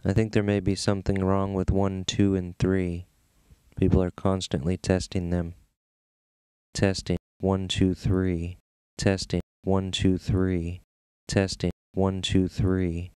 I think there may be something wrong with 1, 2, and 3. People are constantly testing them. Testing, 1, 2, 3. Testing, 1, 2, 3. Testing, 1, 2, 3.